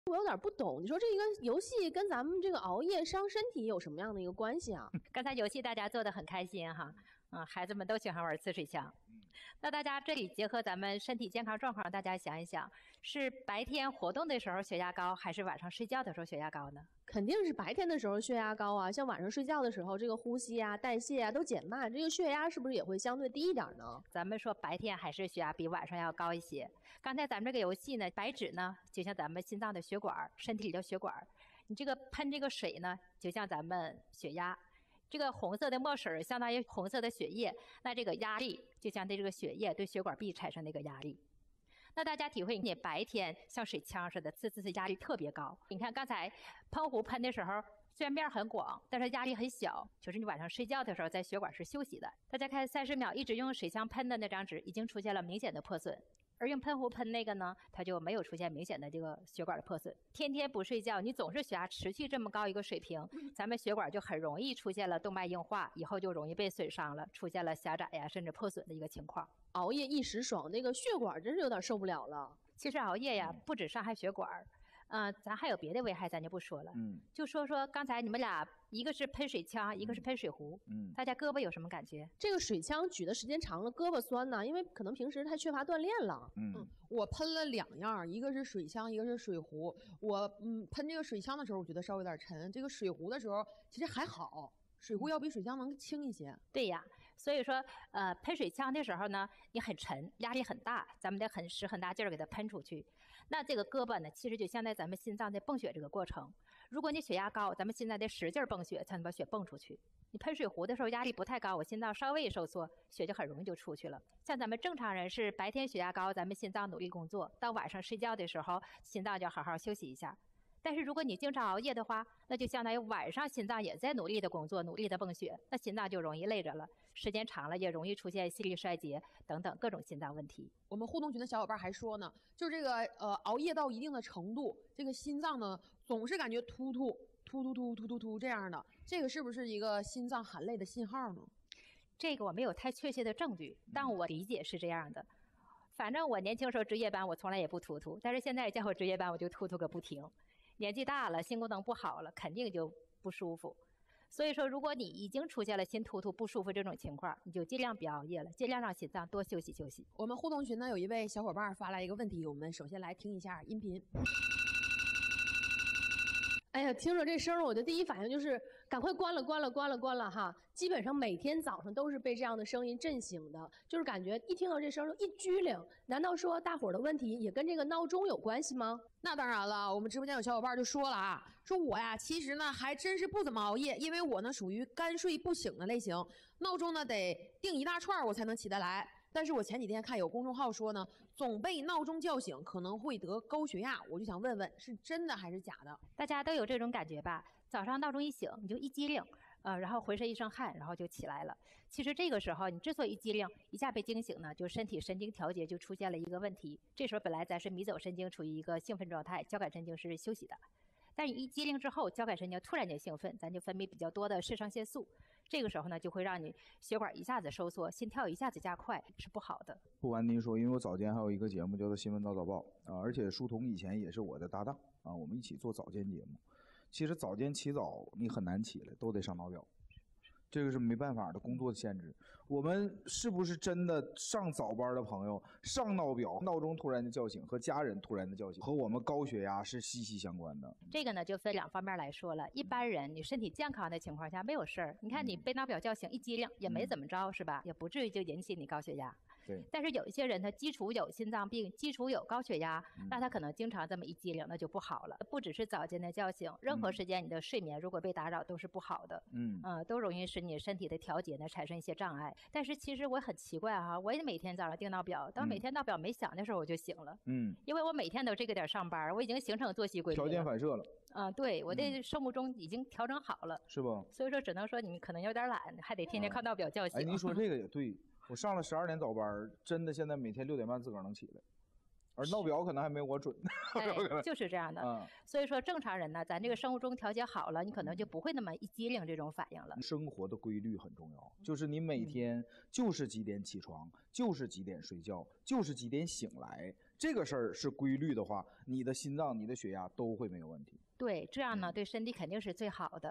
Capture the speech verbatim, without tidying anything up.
我有点不懂，你说这个游戏跟咱们这个熬夜伤身体有什么样的一个关系啊？ 刚才游戏大家做得很开心哈，嗯，孩子们都喜欢玩刺水枪。那大家这里结合咱们身体健康状况，大家想一想，是白天活动的时候血压高，还是晚上睡觉的时候血压高呢？ 肯定是白天的时候血压高啊，像晚上睡觉的时候，这个呼吸啊、代谢啊都减慢，这个血压是不是也会相对低一点呢？ 咱们说白天还是血压比晚上要高一些。刚才咱们这个游戏呢，白纸呢就像咱们心脏的血管，身体里的血管，你这个喷这个水呢，就像咱们血压。这个红色的墨水相当于红色的血液，那这个压力就像对这个血液对血管壁产生的一个压力。那大家体会，你白天像水枪似的，呲呲呲压力特别高。你看刚才喷壶喷的时候，虽然面很广，但是压力很小，就是你晚上睡觉的时候，在血管是休息的。大家看三十秒一直用水枪喷的那张纸，已经出现了明显的破损。而用喷壶喷那个呢，它就没有出现明显的这个血管的破损。天天不睡觉，你总是血压持续这么高一个水平，咱们血管就很容易出现了动脉硬化，以后就容易被损伤了，出现了狭窄呀，甚至破损的一个情况。 熬夜一时爽，那个血管真是有点受不了了。 其实熬夜呀，不止伤害血管，呃，咱还有别的危害，咱就不说了。 嗯， 就说说刚才你们俩，一个是喷水枪，一个是喷水壶。 嗯， 大家胳膊有什么感觉？ 这个水枪举的时间长了，胳膊酸呢，因为可能平时太缺乏锻炼了。 嗯， 嗯我喷了两样，一个是水枪，一个是水壶。我嗯喷这个水枪的时候，我觉得稍微有点沉；这个水壶的时候，其实还好。水壶要比水枪能轻一些。 对呀，所以说，呃，喷水枪的时候呢，你很沉，压力很大，咱们得很使很大劲儿给它喷出去。那这个胳膊呢，其实就相当于咱们心脏在泵血这个过程。如果你血压高，咱们现在得使劲泵血才能把血泵出去。你喷水壶的时候压力不太高，我心脏稍微一收缩，血就很容易就出去了。像咱们正常人是白天血压高，咱们心脏努力工作，到晚上睡觉的时候，心脏就要好好休息一下。但是如果你经常熬夜的话，那就相当于晚上心脏也在努力的工作，努力的泵血，那心脏就容易累着了，时间长了也容易出现心力衰竭等等各种心脏问题。 我们互动群的小伙伴还说呢，就是这个呃熬夜到一定的程度，这个心脏呢总是感觉突突突突突突突突这样的，这个是不是一个心脏喊累的信号呢？ 这个我没有太确切的证据，但我理解是这样的。反正我年轻时候值夜班，我从来也不突突，但是现在叫我值夜班，我就突突个不停。年纪大了，心功能不好了，肯定就不舒服。所以说，如果你已经出现了心突突不舒服这种情况，你就尽量别熬夜了，尽量让心脏多休息休息。 我们互动群呢有一位小伙伴发来一个问题，我们首先来听一下音频。 哎呀，听着这声儿，我的第一反应就是赶快关了，关了，关了，关了哈！基本上每天早上都是被这样的声音震醒的，就是感觉一听到这声儿就一激灵。难道说大伙儿的问题也跟这个闹钟有关系吗？ 那当然了，我们直播间有小伙伴就说了啊，说我呀其实呢还真是不怎么熬夜，因为我呢属于干睡不醒的类型，闹钟呢得定一大串我才能起得来。但是我前几天看有公众号说呢，总被闹钟叫醒可能会得高血压，我就想问问是真的还是假的？ 大家都有这种感觉吧？早上闹钟一醒，你就一激灵，呃，然后浑身一身汗，然后就起来了。其实这个时候你之所以激灵，一下被惊醒呢，就身体神经调节就出现了一个问题。这时候本来咱是迷走神经处于一个兴奋状态，交感神经是休息的。但是一激灵之后，交感神经突然间兴奋，咱就分泌比较多的肾上腺素，这个时候呢，就会让你血管一下子收缩，心跳一下子加快，是不好的。 不瞒您说，因为我早间还有一个节目叫做《新闻早早报》啊，而且书童以前也是我的搭档啊，我们一起做早间节目。其实早间起早你很难起来，都得上闹表。这个是没办法的，工作的限制。我们是不是真的上早班的朋友上闹表，闹钟突然的叫醒和家人突然的叫醒，和我们高血压是息息相关的？ 这个呢就分两方面来说了。一般人你身体健康的情况下没有事儿，你看你被闹表叫醒一激灵也没怎么着，是吧？也不至于就引起你高血压。 对。 但是有一些人他基础有心脏病，基础有高血压，嗯、那他可能经常这么一激灵，那就不好了。不只是早间的叫醒，任何时间你的睡眠如果被打扰都是不好的。 嗯， 呃，都容易使你身体的调节呢产生一些障碍。但是其实我很奇怪哈、啊，我也每天早上定闹表，当每天闹表没响的时候我就醒了。 嗯， 因为我每天都这个点上班，我已经形成作息规律了， 条件反射了。 啊、呃，对，我的生物钟已经调整好了， 是不？ 所以说只能说你可能有点懒，还得天天靠闹表叫醒。 哎，您说这个也对，我上了十二年早班，真的现在每天六点半自个儿能起来。而闹表可能还没我准， 哎，就是这样的。 嗯， 所以说正常人呢，咱这个生物钟调节好了，你可能就不会那么一激灵这种反应了。 生活的规律很重要，就是你每天就是几点起床，就是几点睡觉，就是几点醒来， 这个事儿是规律的话，你的心脏、你的血压都会没有问题。 对，这样呢对身体肯定是最好的。